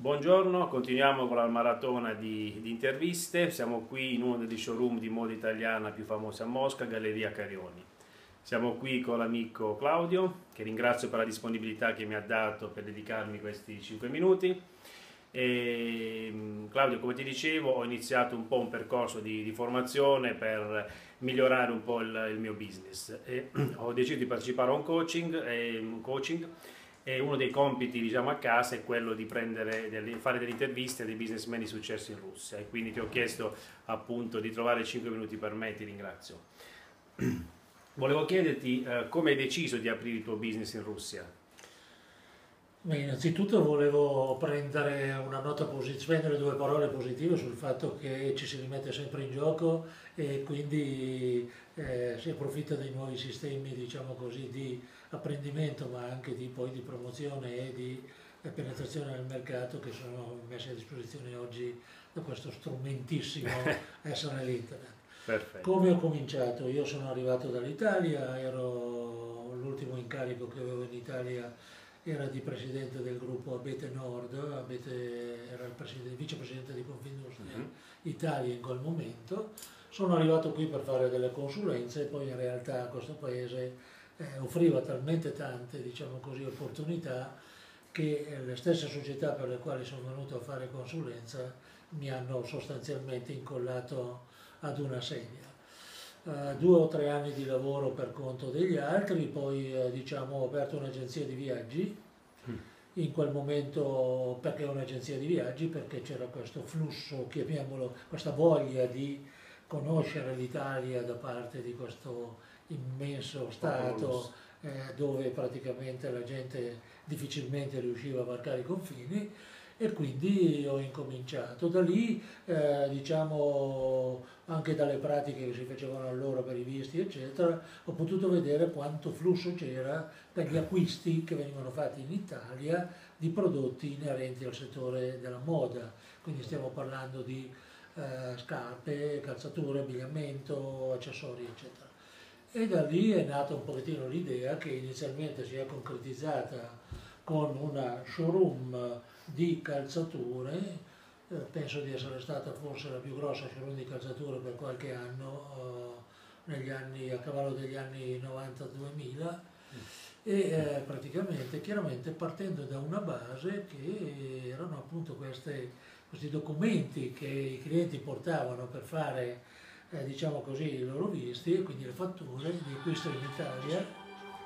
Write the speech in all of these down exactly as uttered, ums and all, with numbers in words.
Buongiorno, continuiamo con la maratona di, di interviste. Siamo qui in uno degli showroom di moda italiana più famosi a Mosca, Galleria Carioni. Siamo qui con l'amico Claudio, che ringrazio per la disponibilità che mi ha dato per dedicarmi questi cinque minuti. E, Claudio, come ti dicevo, ho iniziato un po' un percorso di, di formazione per migliorare un po' il, il mio business. E ho deciso di partecipare a un coaching, e, un coaching e uno dei compiti, diciamo, a casa è quello di prendere delle, fare delle interviste a dei businessmen di successo in Russia, e quindi ti ho chiesto appunto di trovare cinque minuti per me e ti ringrazio. Volevo chiederti eh, come hai deciso di aprire il tuo business in Russia? Beh, innanzitutto volevo prendere una nota positiva, spendere due parole positive sul fatto che ci si rimette sempre in gioco e quindi eh, si approfitta dei nuovi sistemi, diciamo così, di apprendimento, ma anche di, poi, di promozione e di eh, penetrazione nel mercato che sono messi a disposizione oggi da questo strumentissimo essere l'internet. Perfetto. Come ho cominciato? Io sono arrivato dall'Italia, ero l'ultimo incarico che avevo in Italia era di presidente del gruppo Abete Nord, Abete era il, il vicepresidente di Confindustria mm-hmm. Italia in quel momento. Sono arrivato qui per fare delle consulenze e poi in realtà questo paese eh, offriva talmente tante, diciamo così, opportunità che le stesse società per le quali sono venuto a fare consulenza mi hanno sostanzialmente incollato ad una sedia. Uh, due o tre anni di lavoro per conto degli altri, poi uh, diciamo, ho aperto un'agenzia di viaggi, mm. in quel momento perché un'agenzia di viaggi? Perché c'era questo flusso, chiamiamolo, questa voglia di conoscere l'Italia da parte di questo immenso Stato eh, dove praticamente la gente difficilmente riusciva a varcare i confini. E quindi ho incominciato. Da lì, eh, diciamo, anche dalle pratiche che si facevano allora per i visti, eccetera, ho potuto vedere quanto flusso c'era per gli acquisti che venivano fatti in Italia di prodotti inerenti al settore della moda. Quindi stiamo parlando di eh, scarpe, calzature, abbigliamento, accessori, eccetera. E da lì è nata un pochettino l'idea che inizialmente si è concretizzata con una showroom di calzature, eh, penso di essere stata forse la più grossa showroom di calzature per qualche anno, eh, negli anni, a cavallo degli anni novanta duemila, e eh, praticamente, chiaramente partendo da una base che erano appunto queste, questi documenti che i clienti portavano per fare, eh, diciamo così, i loro visti, e quindi le fatture di acquisto in Italia.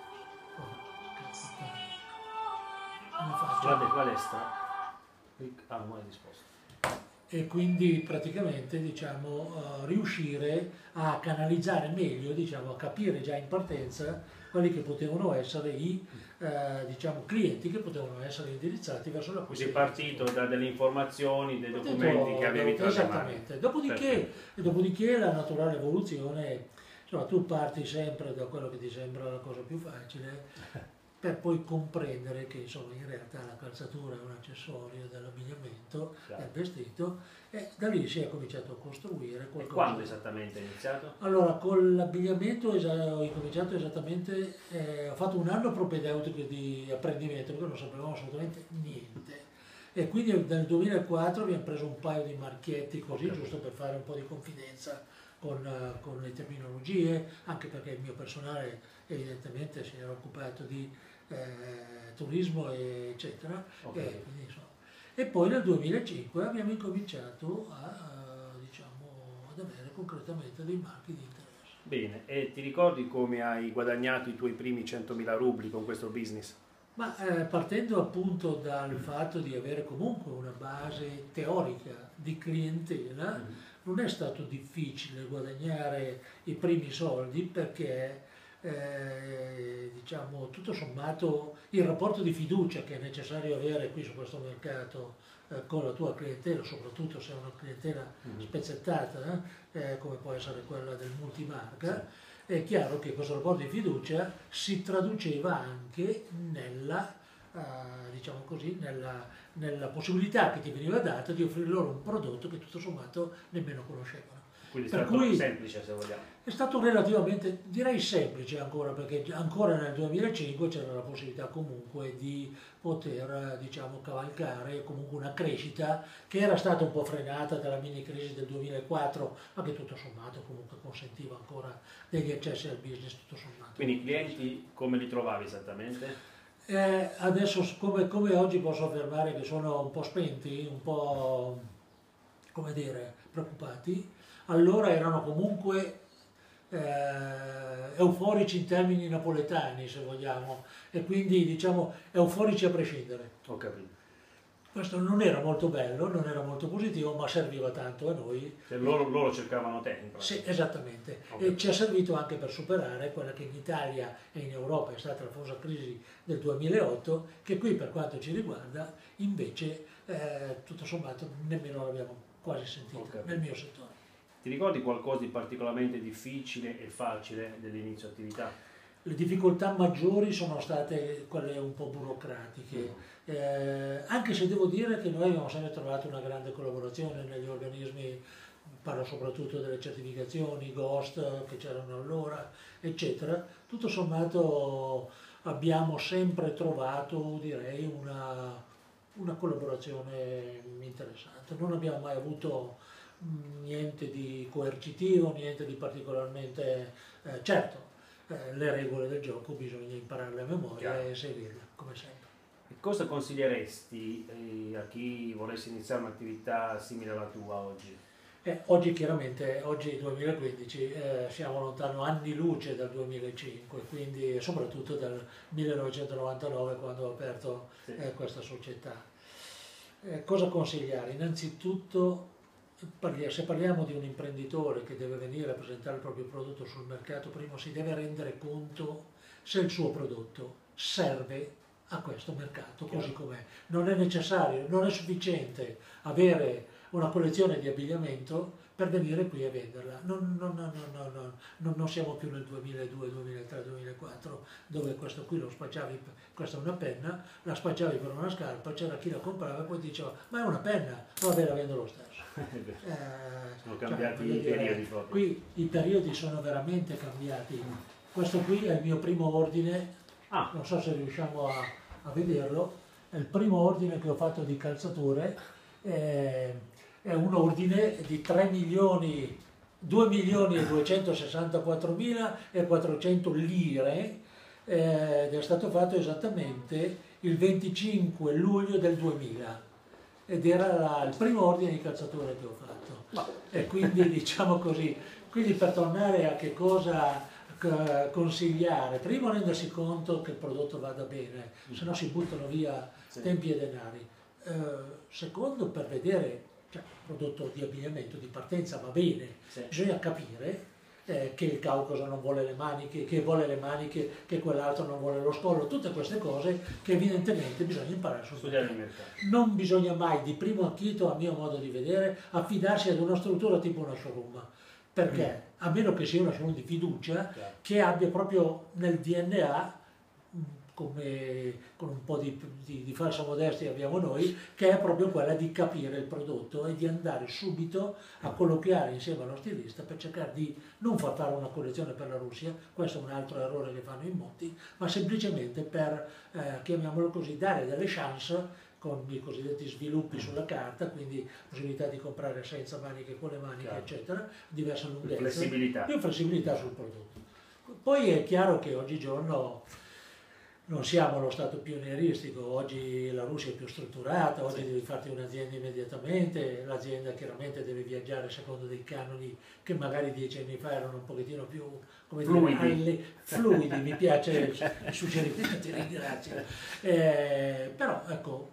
Guarda qual è sta? Ah, non è disposto. E quindi praticamente, diciamo, uh, riuscire a canalizzare meglio, diciamo, a capire già in partenza quelli che potevano essere i uh, diciamo, clienti che potevano essere indirizzati verso la quindi è partito da delle informazioni, dei documenti che avevi tra le mani. Esattamente. Dopodiché, dopodiché la naturale evoluzione, insomma, tu parti sempre da quello che ti sembra la cosa più facile per poi comprendere che insomma in realtà la calzatura è un accessorio dell'abbigliamento, del vestito, e da lì si è cominciato a costruire qualcosa. E quando esattamente hai iniziato? Allora, con l'abbigliamento ho incominciato esattamente, eh, ho fatto un anno propedeutico di apprendimento perché non sapevamo assolutamente niente. E quindi nel duemilaquattro abbiamo preso un paio di marchietti così, okay, giusto per fare un po' di confidenza con, uh, con le terminologie, anche perché il mio personale evidentemente si era occupato di eh, turismo, eccetera. Okay. E, quindi, insomma, e poi nel duemilacinque abbiamo incominciato a, uh, diciamo, ad avere concretamente dei marchi di interesse. Bene, e ti ricordi come hai guadagnato i tuoi primi centomila rubli con questo business? Ma eh, partendo appunto dal fatto di avere comunque una base teorica di clientela, mm. non è stato difficile guadagnare i primi soldi perché, eh, diciamo, tutto sommato il rapporto di fiducia che è necessario avere qui su questo mercato eh, con la tua clientela, soprattutto se è una clientela mm. spezzettata, eh, come può essere quella del multimarca, sì. È chiaro che questo rapporto di fiducia si traduceva anche nella, uh, diciamo così, nella, nella possibilità che ti veniva data di offrire loro un prodotto che tutto sommato nemmeno conoscevano. Quindi è per stato cui semplice, se vogliamo. è stato relativamente, direi semplice ancora, perché ancora nel duemilacinque c'era la possibilità comunque di poter, diciamo, cavalcare comunque una crescita che era stata un po' frenata dalla mini crisi del duemilaquattro, ma che tutto sommato comunque consentiva ancora degli accessi al business, tutto sommato. Quindi i clienti come li trovavi esattamente? Eh, adesso come, come oggi posso affermare che sono un po' spenti, un po', come dire, preoccupati, allora erano comunque eh, euforici in termini napoletani, se vogliamo, e quindi diciamo euforici a prescindere. Ho capito. Questo non era molto bello, non era molto positivo, ma serviva tanto a noi. Cioè loro, loro cercavano te, in pratica. Sì, esattamente. Okay. E ci ha servito anche per superare quella che in Italia e in Europa è stata la famosa crisi del duemilaotto, che qui per quanto ci riguarda invece eh, tutto sommato nemmeno l'abbiamo quasi sentita Okay. nel mio settore. Ti ricordi qualcosa di particolarmente difficile e facile dell'inizio attività? Le difficoltà maggiori sono state quelle un po' burocratiche, Mm. eh, anche se devo dire che noi abbiamo sempre trovato una grande collaborazione negli organismi, parlo soprattutto delle certificazioni, GOST che c'erano allora, eccetera. Tutto sommato abbiamo sempre trovato, direi, una, una collaborazione interessante. Non abbiamo mai avuto mh, niente di coercitivo, niente di particolarmente... Eh, certo, eh, le regole del gioco bisogna impararle a memoria Chiaro. e seguirle, come sempre. E cosa consiglieresti eh, a chi volesse iniziare un'attività simile alla tua oggi? Eh, oggi chiaramente, oggi duemilaquindici, eh, siamo lontano anni luce dal duemilacinque, quindi soprattutto dal millenovecentonovantanove quando ho aperto Sì. eh, questa società. Eh, cosa consigliare? Innanzitutto, parli- se parliamo di un imprenditore che deve venire a presentare il proprio prodotto sul mercato, prima si deve rendere conto se il suo prodotto serve a questo mercato, così com'è. Non è necessario, non è sufficiente avere una collezione di abbigliamento per venire qui a venderla. Non, non, non, non, non, non, non siamo più nel duemiladue, duemilatré, duemilaquattro dove questo qui lo spacciavi, questa è una penna, la spacciavi per una scarpa, c'era chi la comprava e poi diceva ma è una penna, va bene, la vendo lo stesso. Eh, Sono cambiati cioè, i dire, periodi proprio. Qui i periodi sono veramente cambiati. Questo qui è il mio primo ordine, Ah. non so se riusciamo a, a vederlo, è il primo ordine che ho fatto di calzature, eh, è un ordine di tre milioni, due milioni e duecentosessantaquattromila e quattrocento lire eh, ed è stato fatto esattamente il venticinque luglio del duemila ed era la, il primo ordine di calzature che ho fatto. Ma- E quindi diciamo così, quindi per tornare a che cosa eh, consigliare, primo rendersi conto che il prodotto vada bene, se no si buttano via Sì. tempi e denari. Eh, secondo, per vedere, cioè, il prodotto di abbigliamento di partenza va bene, Sì. bisogna capire eh, che il Caucaso non vuole le maniche, che vuole le maniche, che quell'altro non vuole lo scollo, tutte queste cose che evidentemente bisogna imparare sul Studiare il mercato. mercato. Non bisogna mai, di primo acchito, a mio modo di vedere, affidarsi ad una struttura tipo una showroom, perché a meno che sia una showroom di fiducia, Chiaro. che abbia proprio nel D N A, mh, come con un po' di, di, di falsa modestia abbiamo noi, che è proprio quella di capire il prodotto e di andare subito a colloquiare insieme allo stilista per cercare di non far fare una collezione per la Russia, questo è un altro errore che fanno in molti, ma semplicemente per, eh, chiamiamolo così, dare delle chance con i cosiddetti sviluppi sulla carta, quindi possibilità di comprare senza maniche, con le maniche, Chiaro. eccetera, diverse lunghezze, Flessibilità. più flessibilità sul prodotto. Poi è chiaro che oggigiorno non siamo allo stato pionieristico, oggi la Russia è più strutturata, oggi Sì. devi farti un'azienda immediatamente, l'azienda chiaramente deve viaggiare secondo dei canoni che magari dieci anni fa erano un pochettino più, come Fluidi. dire, alle- fluidi, mi piace il suggerimento, ti ringrazio. Eh, però ecco,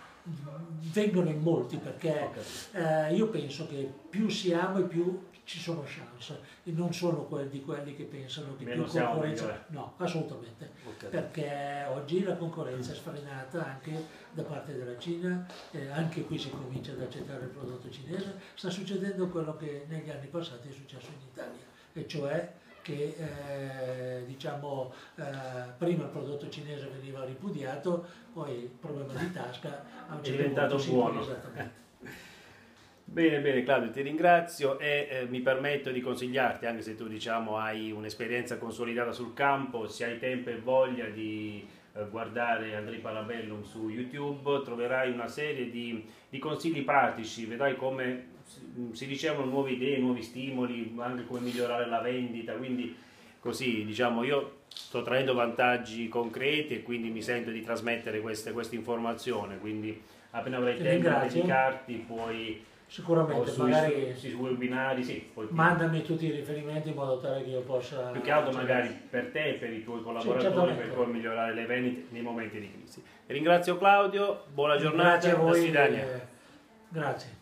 vengono in molti perché eh, io penso che più siamo e più ci sono chance e non sono quelli di quelli che pensano che Meno più siamo, concorrenza, meglio è. no, assolutamente, Ok. perché oggi la concorrenza è sfrenata anche da parte della Cina, eh, anche qui si comincia ad accettare il prodotto cinese, sta succedendo quello che negli anni passati è successo in Italia, e cioè che eh, diciamo, eh, prima il prodotto cinese veniva ripudiato, poi il problema di tasca a un È certo diventato punto si- buono. esattamente. Bene, bene Claudio, ti ringrazio e eh, mi permetto di consigliarti, anche se tu diciamo hai un'esperienza consolidata sul campo, se hai tempo e voglia di eh, guardare Andrei Parabellum su YouTube, troverai una serie di, di consigli pratici, vedrai come si, si ricevono nuove idee, nuovi stimoli, anche come migliorare la vendita, quindi così diciamo io sto traendo vantaggi concreti e quindi mi sento di trasmettere queste, questa informazione, quindi appena avrai Ti tempo di ringrazio. dedicarti puoi o Sicuramente, sui, magari sui webinari, sì, poi ti- mandami tutti i riferimenti in modo tale che io possa... più che altro cioè, magari per te e per i tuoi collaboratori certamente. per poi migliorare le vendite nei momenti di crisi. Ringrazio Claudio, buona giornata, Grazie a da voi. Sidania. eh, Grazie.